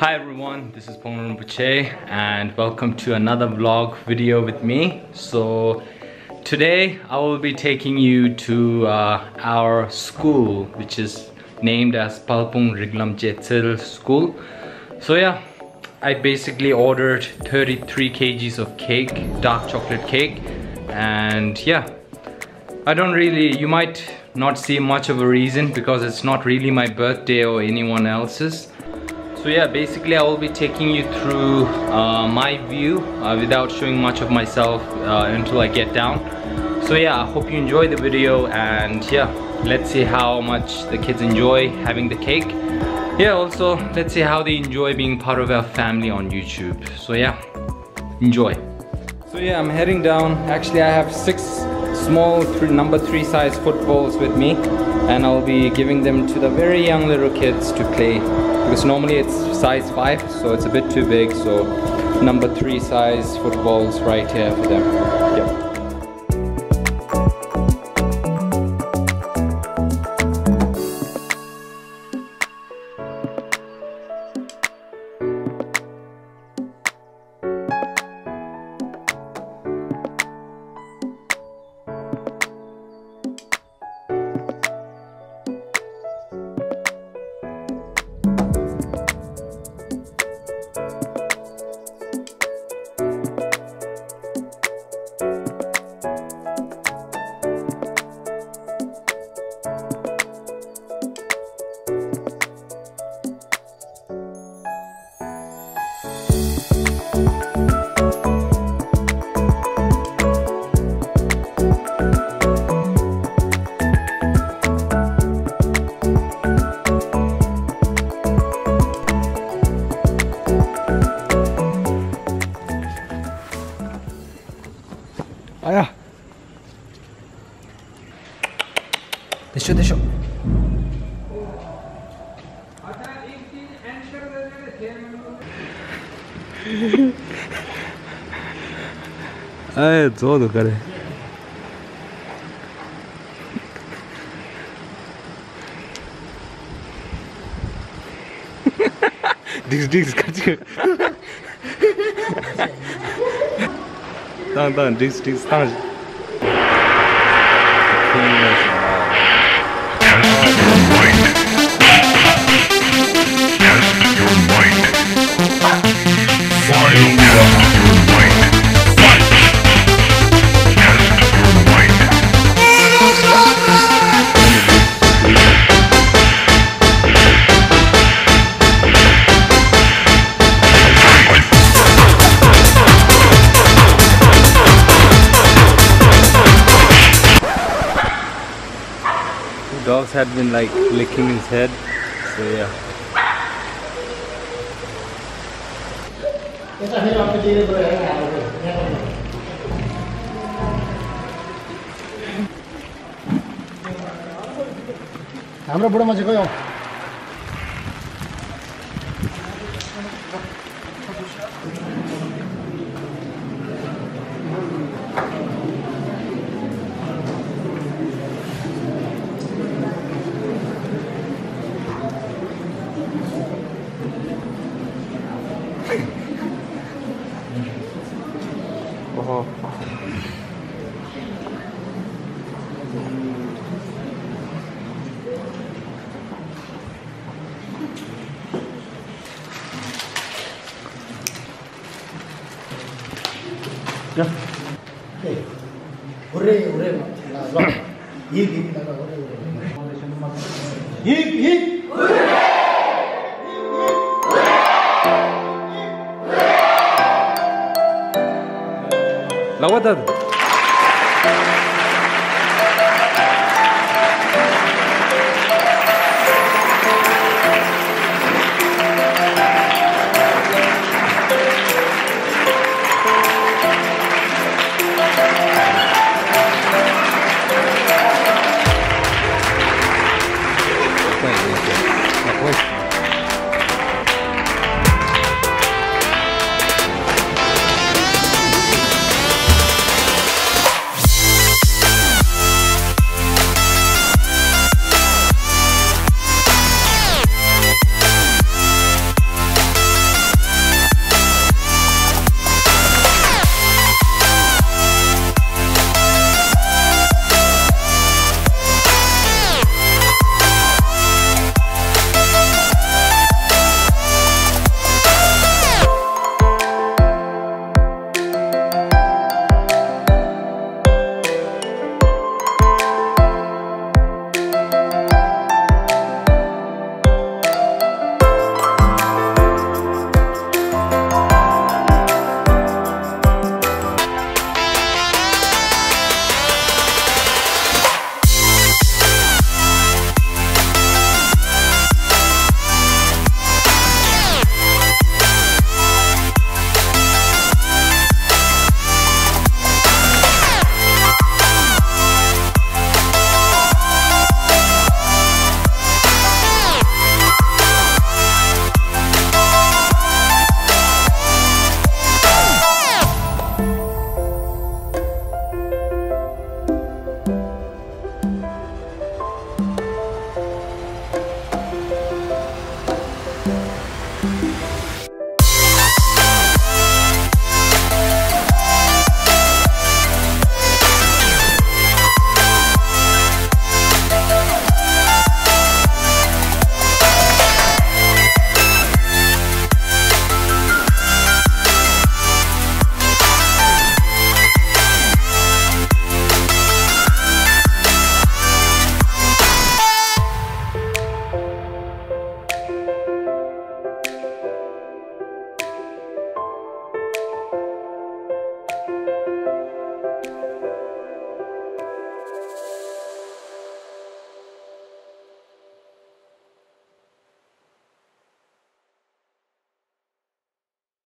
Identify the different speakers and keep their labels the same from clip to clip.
Speaker 1: Hi everyone, this is Palpung and welcome to another vlog video with me. So today I will be taking you to our school, which is named as Palpung Sherabling School. So yeah, I basically ordered 33 kgs of cake, dark chocolate cake, and yeah, you might not see much of a reason because it's not really my birthday or anyone else's. So yeah, basically I will be taking you through my view without showing much of myself until I get down. So yeah, I hope you enjoy the video, and yeah, let's see how much the kids enjoy having the cake. Yeah, also let's see how they enjoy being part of our family on YouTube. So yeah, enjoy. So yeah, I'm heading down. Actually I have 6 small number 3 size footballs with me, and I'll be giving them to the very young little kids to play, because normally it's size 5, so it's a bit too big. So number 3 size footballs right here for them. Yeah. 아야, 대쇼 대쇼. 아이, 저도 그래. 딕스 같이. 땅 딕스 땅. Dogs had been like licking his head, so yeah.
Speaker 2: हाम्रो बुढो मान्छे गयो
Speaker 1: Oh.
Speaker 2: Ja. Hey. Hurray, hurray. La. Hip, hip, la, hurray, hurray. Hip, hip.
Speaker 1: Lawatan.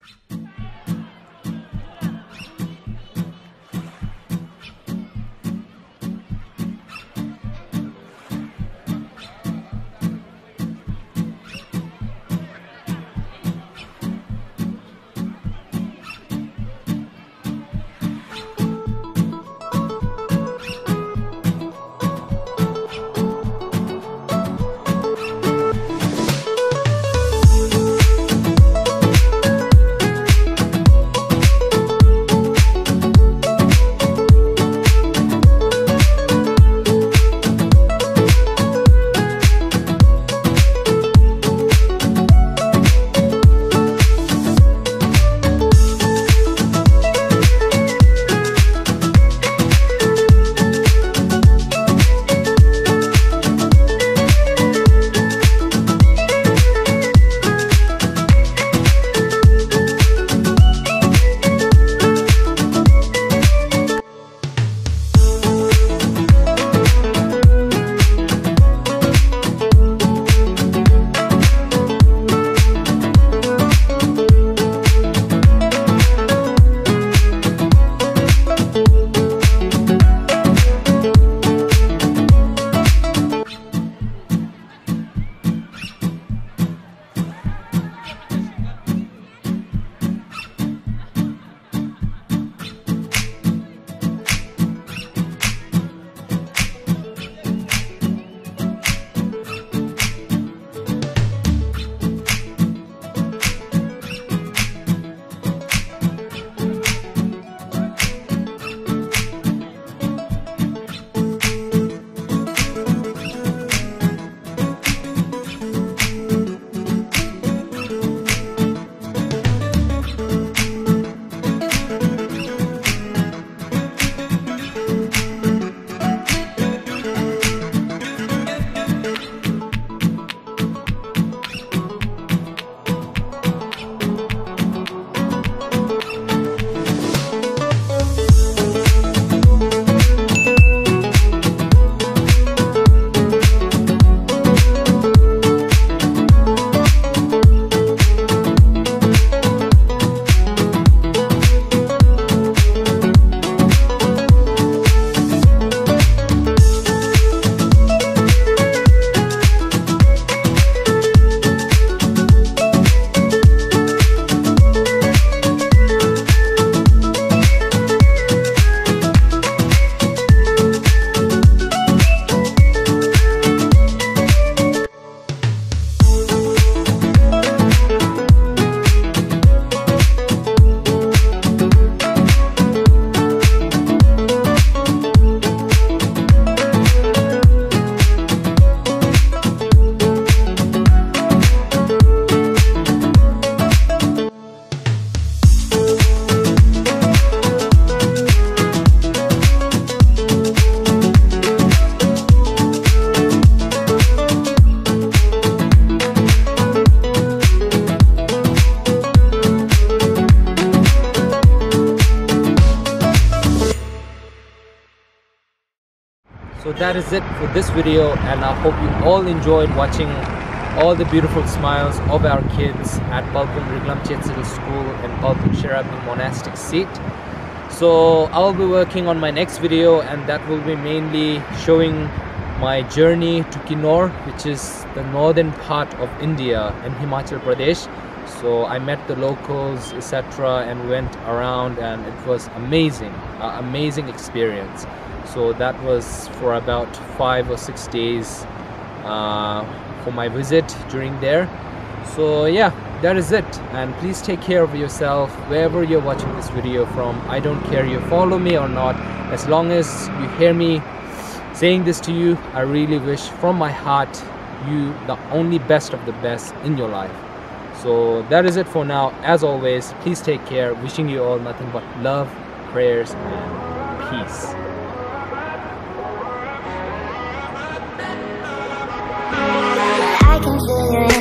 Speaker 1: So that is it for this video, and I hope you all enjoyed watching all the beautiful smiles of our kids at Palpung Sherabling School and Palpung Sherabling Monastic Seat. So I'll be working on my next video, and that will be mainly showing my journey to Kinnaur, which is the northern part of India in Himachal Pradesh. So I met the locals, etc., and went around, and it was amazing, amazing experience. So that was for about 5 or 6 days for my visit during there. So yeah, that is it, and please take care of yourself wherever you're watching this video from. I don't care you follow me or not, as long as you hear me saying this to you. I really wish from my heart you the only best of the best in your life. So that is it for now. As always, please take care. Wishing you all nothing but love, prayers, and peace.
Speaker 3: I can feel your